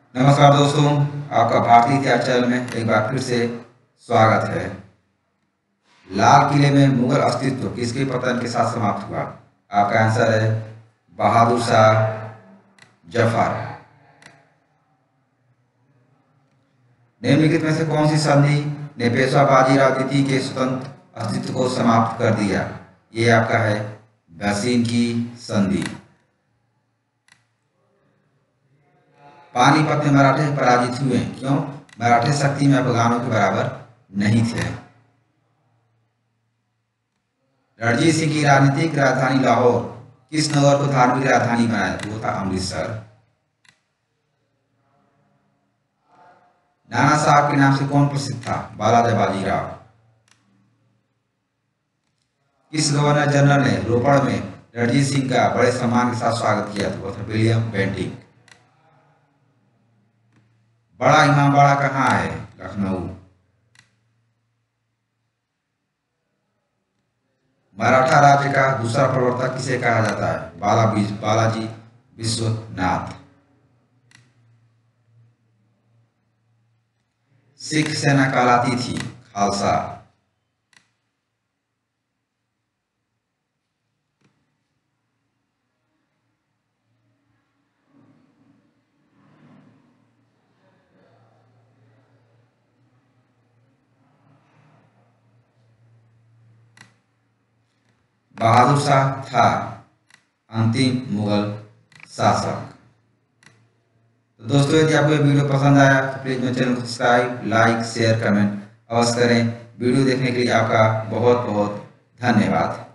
नमस्कार दोस्तों, आपका भारतीय इतिहास चैनल में एक बार फिर से स्वागत है। लाल किले में मुगल अस्तित्व किसके पतन के साथ समाप्त हुआ? आपका आंसर है बहादुर शाह जफर। निम्नलिखित में से कौन सी संधि ने पेशवा बाजीराव द्वितीय के स्वतंत्र अस्तित्व को समाप्त कर दिया? ये आपका है भसीन की संधि। पानीपत में मराठे पराजित हुए क्यों? मराठे शक्ति में अफगानों के बराबर नहीं थे। रणजीत सिंह की राजनीतिक राजधानी लाहौर किस नगर को धार्मिक राजधानी बनाया? वो था अमृतसर। नाना साहब के नाम से कौन प्रसिद्ध था? बालाजी बाजीराव। किस गवर्नर जनरल ने रोपड़ में रणजीत सिंह का बड़े सम्मान के साथ स्वागत किया? वो था विलियम बेंटिंक। बड़ा इमामबाड़ा कहाँ है? लखनऊ। मराठा राज्य का दूसरा प्रवर्तक किसे कहा जाता है? बालाजी विश्वनाथ। सिख सेना कहलाती थी खालसा। बहादुर शाह था अंतिम मुगल शासक। तो दोस्तों, यदि आपको ये वीडियो पसंद आया तो प्लीज मेरे चैनल को सब्सक्राइब, लाइक, शेयर, कमेंट अवश्य करें। वीडियो देखने के लिए आपका बहुत बहुत धन्यवाद।